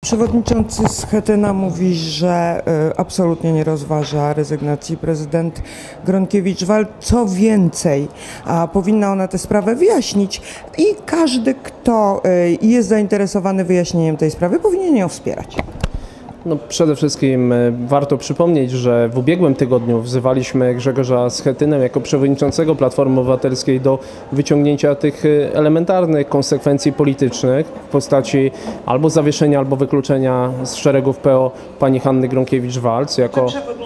Przewodniczący Schetyna mówi, że absolutnie nie rozważa rezygnacji prezydent Gronkiewicz-Waltz. Co więcej, powinna ona tę sprawę wyjaśnić i każdy, kto jest zainteresowany wyjaśnieniem tej sprawy, powinien ją wspierać. No, przede wszystkim warto przypomnieć, że w ubiegłym tygodniu wzywaliśmy Grzegorza Schetynę jako przewodniczącego Platformy Obywatelskiej do wyciągnięcia tych elementarnych konsekwencji politycznych w postaci albo zawieszenia, albo wykluczenia z szeregów PO pani Hanny Gronkiewicz-Waltz jako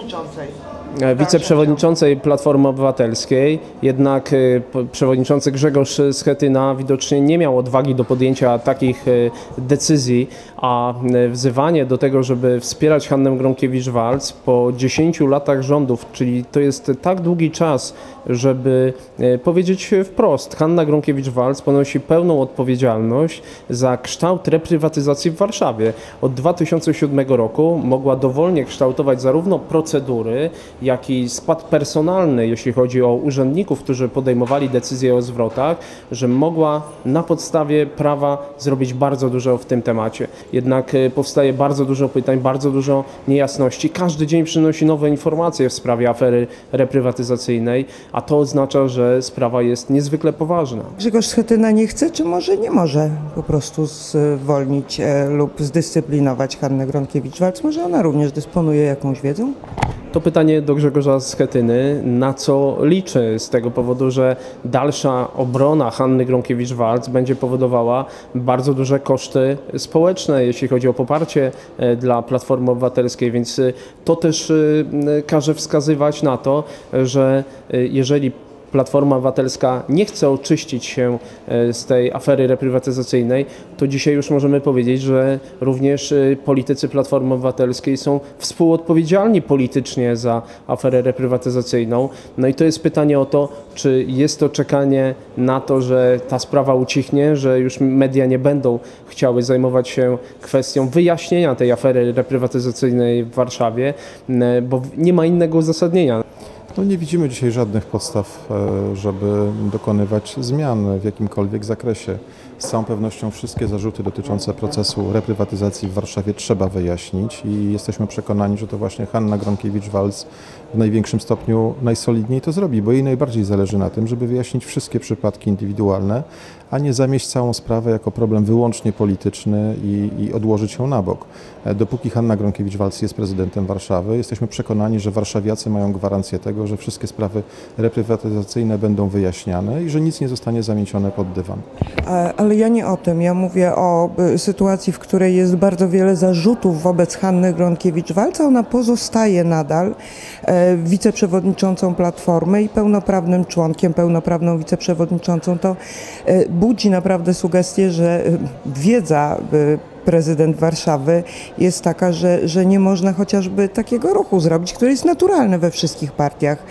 wiceprzewodniczącej Platformy Obywatelskiej, jednak przewodniczący Grzegorz Schetyna widocznie nie miał odwagi do podjęcia takich decyzji, a wzywanie do tego, żeby wspierać Hannę Gronkiewicz-Waltz po 10 latach rządów, czyli to jest tak długi czas, żeby powiedzieć wprost, Hanna Gronkiewicz-Waltz ponosi pełną odpowiedzialność za kształt reprywatyzacji w Warszawie. Od 2007 roku mogła dowolnie kształtować zarówno procedury, jak i skład personalny, jeśli chodzi o urzędników, którzy podejmowali decyzje o zwrotach, że mogła na podstawie prawa zrobić bardzo dużo w tym temacie. Jednak powstaje bardzo dużo pytań, bardzo dużo niejasności. Każdy dzień przynosi nowe informacje w sprawie afery reprywatyzacyjnej, a to oznacza, że sprawa jest niezwykle poważna. Grzegorz Schetyna nie chce, czy może nie może po prostu zwolnić lub zdyscyplinować Hannę Gronkiewicz-Waltz? Może ona również dysponuje jakąś wiedzą? To pytanie do Grzegorza Schetyny, na co liczy z tego powodu, że dalsza obrona Hanny Gronkiewicz-Waltz będzie powodowała bardzo duże koszty społeczne, jeśli chodzi o poparcie dla Platformy Obywatelskiej, więc to też każe wskazywać na to, że jeżeli Platforma Obywatelska nie chce oczyścić się z tej afery reprywatyzacyjnej, to dzisiaj już możemy powiedzieć, że również politycy Platformy Obywatelskiej są współodpowiedzialni politycznie za aferę reprywatyzacyjną. No i to jest pytanie o to, czy jest to czekanie na to, że ta sprawa ucichnie, że już media nie będą chciały zajmować się kwestią wyjaśnienia tej afery reprywatyzacyjnej w Warszawie, bo nie ma innego uzasadnienia. No nie widzimy dzisiaj żadnych podstaw, żeby dokonywać zmian w jakimkolwiek zakresie. Z całą pewnością wszystkie zarzuty dotyczące procesu reprywatyzacji w Warszawie trzeba wyjaśnić i jesteśmy przekonani, że to właśnie Hanna Gronkiewicz-Waltz w największym stopniu najsolidniej to zrobi, bo jej najbardziej zależy na tym, żeby wyjaśnić wszystkie przypadki indywidualne, a nie zamieść całą sprawę jako problem wyłącznie polityczny i odłożyć ją na bok. Dopóki Hanna Gronkiewicz-Waltz jest prezydentem Warszawy, jesteśmy przekonani, że warszawiacy mają gwarancję tego, że wszystkie sprawy reprywatyzacyjne będą wyjaśniane i że nic nie zostanie zamiecione pod dywan. Ale ja nie o tym. Ja mówię o sytuacji, w której jest bardzo wiele zarzutów wobec Hanny Gronkiewicz-Waltz, a ona pozostaje nadal wiceprzewodniczącą Platformy i pełnoprawnym członkiem, pełnoprawną wiceprzewodniczącą. To budzi naprawdę sugestię, że wiedza prezydent Warszawy jest taka, że nie można chociażby takiego ruchu zrobić, który jest naturalny we wszystkich partiach,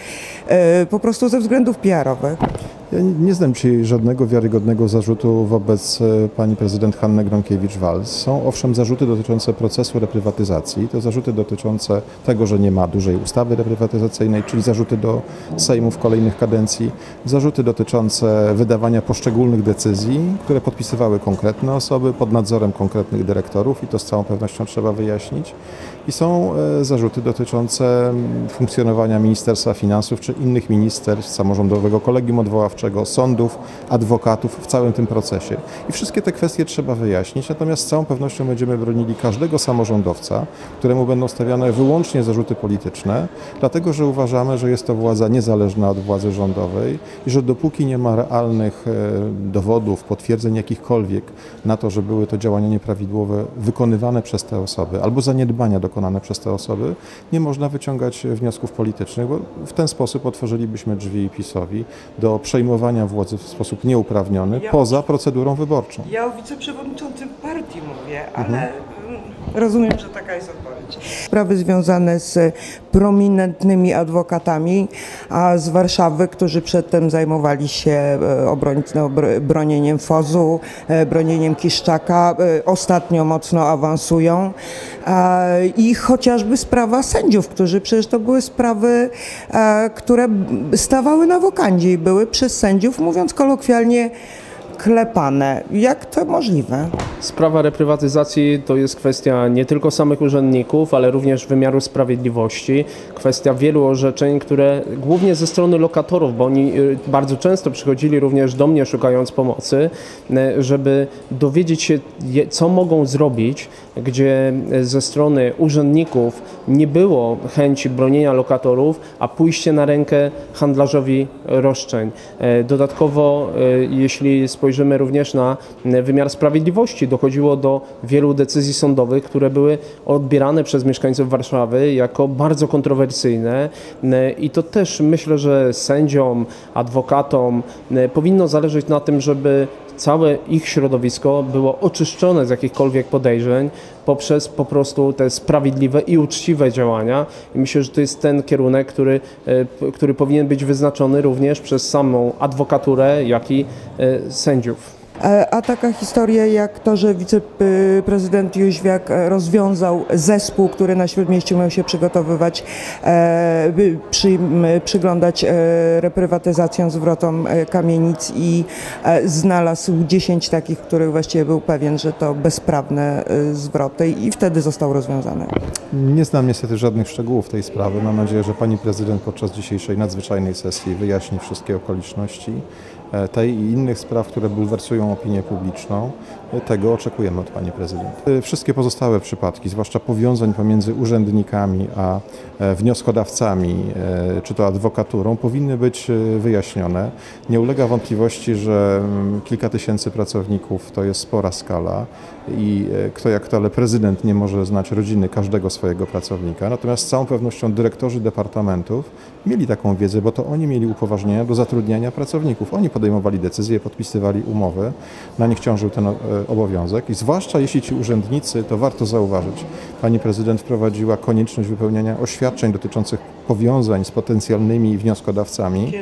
po prostu ze względów PR-owych. Ja nie znam dzisiaj żadnego wiarygodnego zarzutu wobec pani prezydent Hanny Gronkiewicz-Waltz. Są owszem zarzuty dotyczące procesu reprywatyzacji, to zarzuty dotyczące tego, że nie ma dużej ustawy reprywatyzacyjnej, czyli zarzuty do Sejmu w kolejnych kadencji, zarzuty dotyczące wydawania poszczególnych decyzji, które podpisywały konkretne osoby pod nadzorem konkretnych dyrektorów i to z całą pewnością trzeba wyjaśnić. I są zarzuty dotyczące funkcjonowania Ministerstwa Finansów czy innych ministerstw, samorządowego kolegium odwoławczego, sądów, adwokatów w całym tym procesie. I wszystkie te kwestie trzeba wyjaśnić, natomiast z całą pewnością będziemy bronili każdego samorządowca, któremu będą stawiane wyłącznie zarzuty polityczne, dlatego że uważamy, że jest to władza niezależna od władzy rządowej i że dopóki nie ma realnych dowodów, potwierdzeń jakichkolwiek na to, że były to działania nieprawidłowe wykonywane przez te osoby albo zaniedbania dokonane przez te osoby, nie można wyciągać wniosków politycznych, bo w ten sposób otworzylibyśmy drzwi PiS-owi do przejmowania władzy w sposób nieuprawniony poza procedurą wyborczą. Ja o wiceprzewodniczącym partii mówię, ale rozumiem, że taka jest odpowiedź. Sprawy związane z prominentnymi adwokatami z Warszawy, którzy przedtem zajmowali się bronieniem Fozu, bronieniem Kiszczaka, ostatnio mocno awansują. I chociażby sprawa sędziów, którzy przecież to były sprawy, które stawały na wokandzie i były przez sędziów, mówiąc kolokwialnie, klepane. Jak to możliwe? Sprawa reprywatyzacji to jest kwestia nie tylko samych urzędników, ale również wymiaru sprawiedliwości. Kwestia wielu orzeczeń, które głównie ze strony lokatorów, bo oni bardzo często przychodzili również do mnie szukając pomocy, żeby dowiedzieć się, co mogą zrobić, gdzie ze strony urzędników nie było chęci bronienia lokatorów, a pójście na rękę handlarzowi roszczeń. Dodatkowo, jeśli spojrzymy również na wymiar sprawiedliwości, dochodziło do wielu decyzji sądowych, które były odbierane przez mieszkańców Warszawy jako bardzo kontrowersyjne i to też myślę, że sędziom, adwokatom powinno zależeć na tym, żeby całe ich środowisko było oczyszczone z jakichkolwiek podejrzeń poprzez po prostu te sprawiedliwe i uczciwe działania. I myślę, że to jest ten kierunek, który powinien być wyznaczony również przez samą adwokaturę, jak i sędziów. A taka historia jak to, że wiceprezydent Jóźwiak rozwiązał zespół, który na Śródmieściu miał się przygotowywać, przyglądać reprywatyzacjom, zwrotom kamienic i znalazł 10 takich, których właściwie był pewien, że to bezprawne zwroty i wtedy został rozwiązany. Nie znam niestety żadnych szczegółów tej sprawy. Mam nadzieję, że pani prezydent podczas dzisiejszej nadzwyczajnej sesji wyjaśni wszystkie okoliczności tej i innych spraw, które bulwersują opinię publiczną. Tego oczekujemy od pani prezydent. Wszystkie pozostałe przypadki, zwłaszcza powiązań pomiędzy urzędnikami a wnioskodawcami, czy to adwokaturą, powinny być wyjaśnione. Nie ulega wątpliwości, że kilka tysięcy pracowników to jest spora skala i kto jak to, ale prezydent nie może znać rodziny każdego swojego pracownika. Natomiast z całą pewnością dyrektorzy departamentów mieli taką wiedzę, bo to oni mieli upoważnienia do zatrudniania pracowników. Oni podejmowali decyzje, podpisywali umowy, na nich ciążył ten obowiązek i zwłaszcza jeśli ci urzędnicy, to warto zauważyć, pani prezydent wprowadziła konieczność wypełniania oświadczeń dotyczących powiązań z potencjalnymi wnioskodawcami.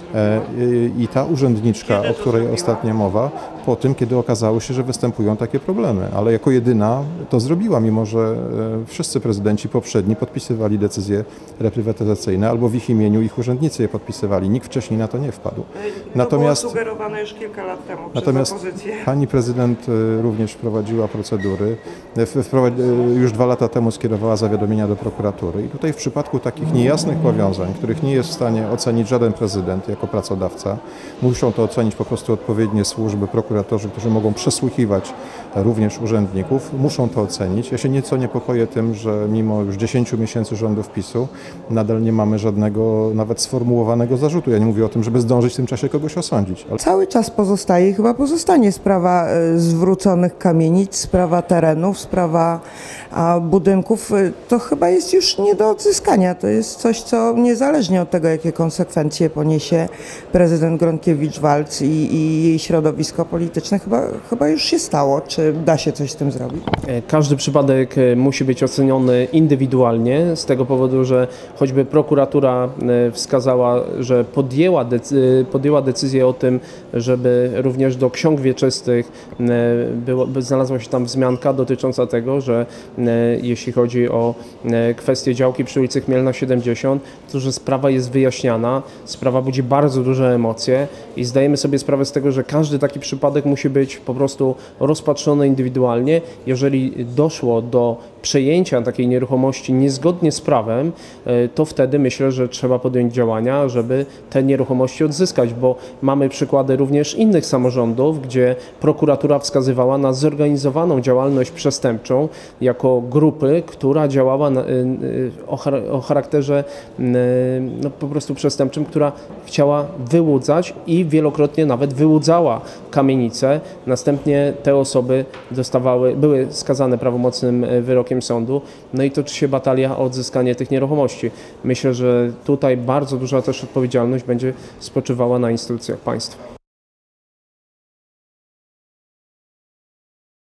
I ta urzędniczka, o której ostatnia mowa, po tym, kiedy okazało się, że występują takie problemy, ale jako jedyna to zrobiła, mimo że wszyscy prezydenci poprzedni podpisywali decyzje reprywatyzacyjne albo w ich imieniu ich urzędnicy je podpisywali. Nikt wcześniej na to nie wpadł. Natomiast było sugerowane już kilka lat temu przez opozycję. Pani prezydent również wprowadziła procedury. Już 2 lata temu skierowała zawiadomienia do prokuratury i tutaj w przypadku takich niejasnych powiązań, których nie jest w stanie ocenić żaden prezydent jako pracodawca, muszą to ocenić po prostu odpowiednie służby, prokuratorzy, którzy mogą przesłuchiwać również urzędników, muszą to ocenić. Ja się nieco niepokoję tym, że mimo już 10 miesięcy rządów PiS-u nadal nie mamy żadnego nawet sformułowanego zarzutu. Ja nie mówię o tym, żeby zdążyć w tym czasie kogoś osądzić. Ale cały czas pozostaje i chyba pozostanie sprawa zwróconych kamienic, sprawa terenów, sprawa budynków. To chyba jest już nie do odzyskania. To jest coś, co niezależnie od tego, jakie konsekwencje poniesie prezydent Gronkiewicz-Waltz i jej środowisko polityczne, chyba już się stało. Czy da się coś z tym zrobić? Każdy przypadek musi być oceniony indywidualnie z tego powodu, że choćby prokuratura wskazała, że podjęła decyzję o tym, żeby również do ksiąg wieczystych znalazła się tam wzmianka dotycząca tego, że jeśli chodzi o kwestię działki przy ulicy Chmielna 70, to że sprawa jest wyjaśniana, sprawa budzi bardzo duże emocje i zdajemy sobie sprawę z tego, że każdy taki przypadek musi być po prostu rozpatrzony indywidualnie. Jeżeli doszło do przejęcia takiej nieruchomości niezgodnie z prawem, to wtedy myślę, że trzeba podjąć działania, żeby te nieruchomości odzyskać, bo mamy przykłady również innych samorządów, gdzie prokuratura wskazywała na zorganizowaną działalność przestępczą jako grupy, która działała o charakterze po prostu przestępczym, która chciała wyłudzać i wielokrotnie nawet wyłudzała kamienice. Następnie te osoby były skazane prawomocnym wyrokiem sądu, no i toczy się batalia o odzyskanie tych nieruchomości. Myślę, że tutaj bardzo duża też odpowiedzialność będzie spoczywała na instytucjach państwa.